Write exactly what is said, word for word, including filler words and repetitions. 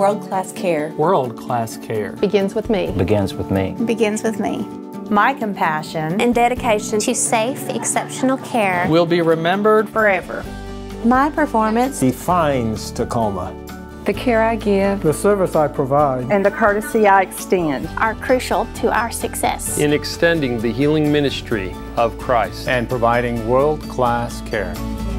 World-class care. World-class care. Begins with me. Begins with me. Begins with me. My compassion and dedication to safe, exceptional care will be remembered forever. My performance defines Takoma. The care I give, the service I provide, and the courtesy I extend are crucial to our success in extending the healing ministry of Christ and providing world-class care.